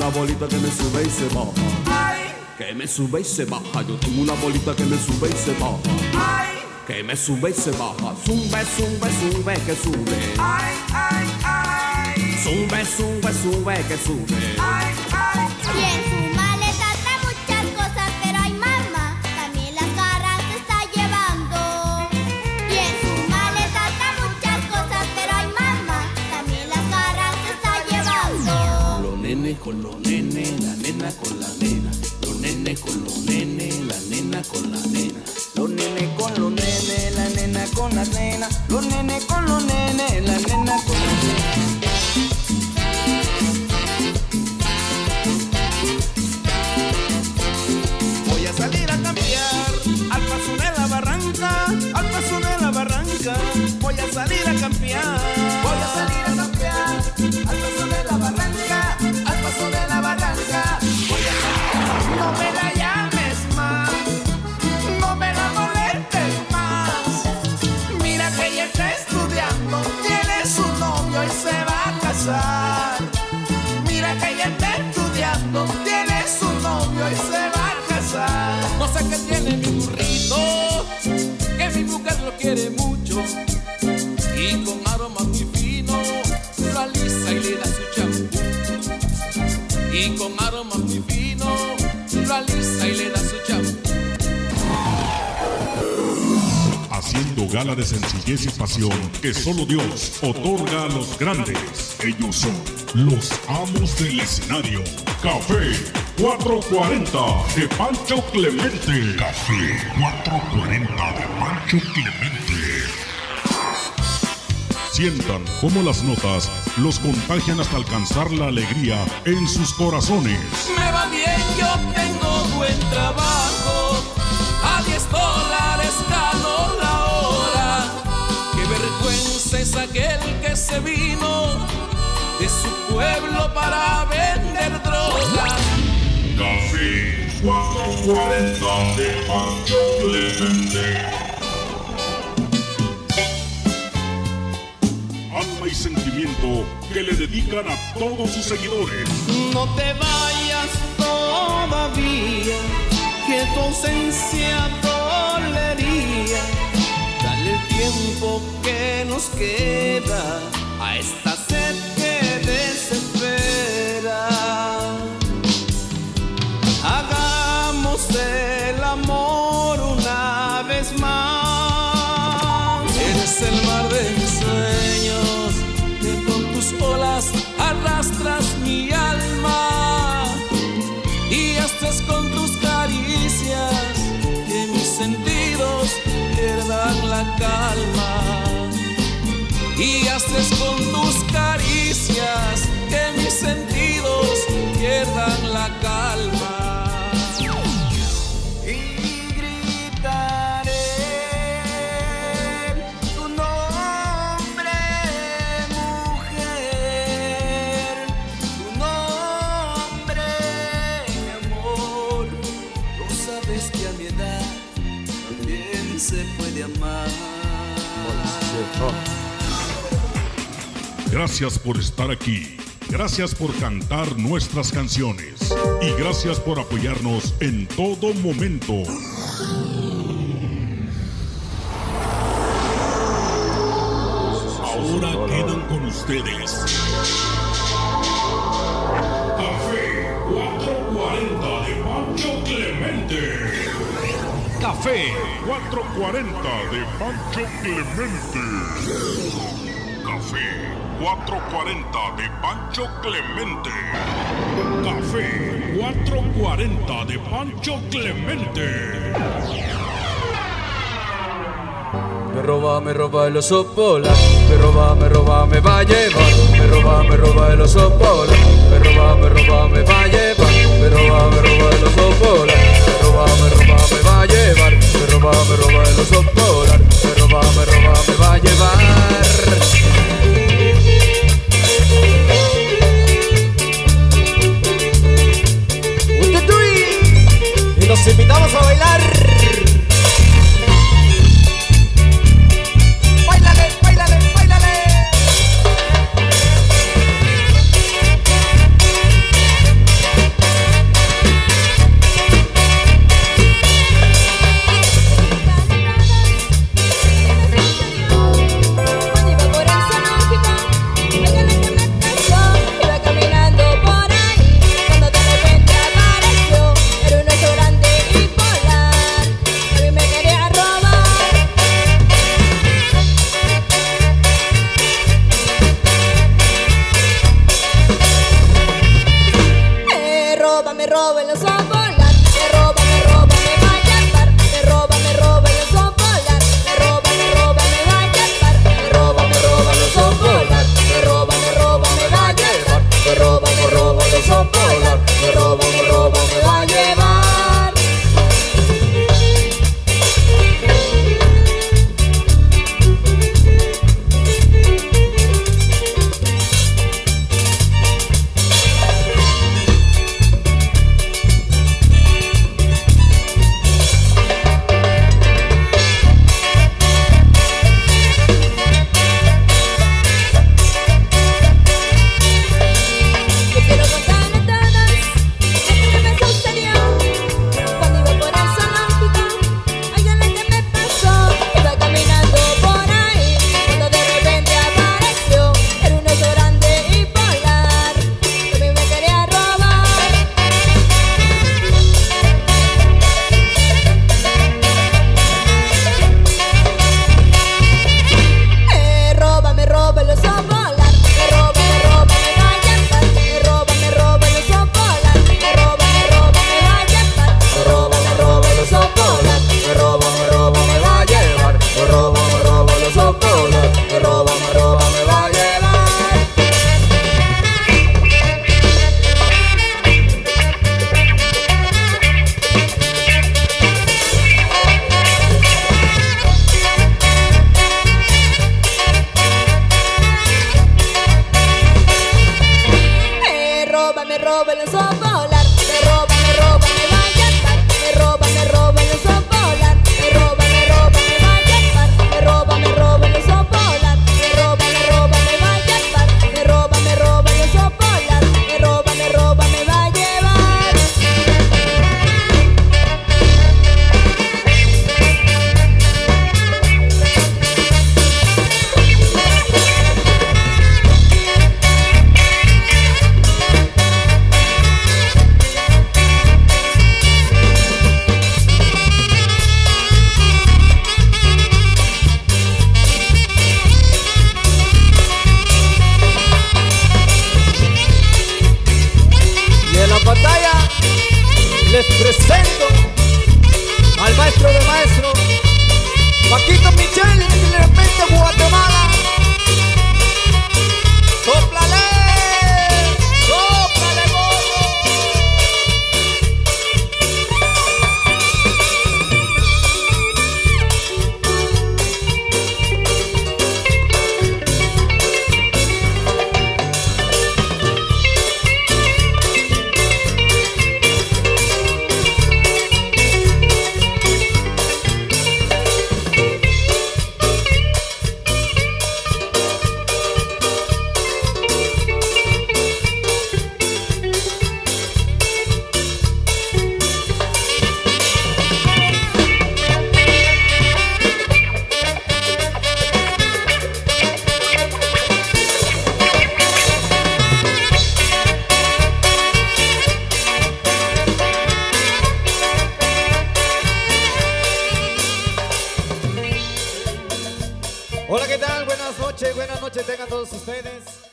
bolita que me sube y se baja. Que me sube y se baja. Yo tengo una bolita que me sube y se baja. Que me sube y se baja. Zumbe, zumbe, zumbe, que sube. Zumbe, zumbe, zumbe, que sube. Y en su maleta trae muchas cosas, pero ay mamá, también las garras se está llevando. Y en su maleta trae muchas cosas, pero ay mamá, también las garras se está llevando. Los nenes con los nenes, la nena con la nena. Los nenes con los nenes, la nena con la nena. Los nenes con los nenes, la nena con la nena. Los nenes con los nenes, la nena con la nena. Voy a salir a campear al paso de la barranca, al paso de la barranca. Voy a salir a campear. Voy a salir a campear al paso de la barranca, al paso de la barranca. Voy a campear. No me la llames más, no me la molestes más. Mira que ella está estudiando, tiene su novio y se va a casar. Mira que ella está estudiando, tiene su novio y se va a casar. No sé qué tiene mi burrito, que mi mujer lo quiere mucho. Y con aroma muy fino lo alisa y le da su champú. Y con aroma muy fino lo alisa y le da su champú. Haciendo gala de sencillez y pasión que solo Dios otorga a los grandes. Ellos son los amos del escenario. Café 440 de Pancho Clemente. Café 440 de Pancho Clemente. Sientan cómo las notas los contagian hasta alcanzar la alegría en sus corazones. Me va bien, yo tengo buen trabajo. A $10 gano la hora. Qué vergüenza es aquel que se vino de su pueblo para vender droga. Café 440 de Pancho Clemente. Alma y sentimiento que le dedican a todos sus seguidores. No te vayas todavía, que tu ausencia dolería. Dale el tiempo que nos queda a esta sed que desespera. Hagamos el amor una vez más. Eres el mar de mis sueños, que con tus olas arrastras mi alma. Y haces con tus caricias que mis sentidos pierdan la calma. Y haces con tus caricias que mis sentidos pierdan la calma. Y gritaré tu nombre, mujer, tu nombre, mi amor. Tú sabes que a mi edad también se puede amar. Gracias por estar aquí. Gracias por cantar nuestras canciones. Y gracias por apoyarnos en todo momento. Ahora quedan con ustedes Café 440 de Pancho Clemente. Café 440 de Pancho Clemente. Café 440 de Pancho Clemente. Café 440 de Pancho Clemente. Me roba el oso polar. Me roba, me va a llevar. Me roba el oso polar. Me roba, me va a llevar. Me roba el oso polar. Me va a llevar. Me roba el oso polar. Me roba, me va a llevar. Y los invitamos a bailar. Báilale, báilale, báilale. roba el oso polar. Me roba, me va a llevar. Me roba el oso polar. Me roba, me va a llevar. Me roba el oso polar. Me roba, me va a llevar. Me roba el oso polar. Me roba, me va a llevar. Pantalla les presento al maestro de maestros, Paquito Michel, de repente Guatemala. ¡Sóplale! ¡Sóplale, gordo! Hola, ¿qué tal? Buenas noches tengan todos ustedes.